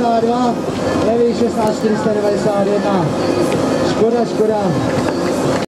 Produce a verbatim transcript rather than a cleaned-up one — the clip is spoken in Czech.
devadesát dva, levý šestnáct čtyři sta devadesát jedna. Škoda, škoda.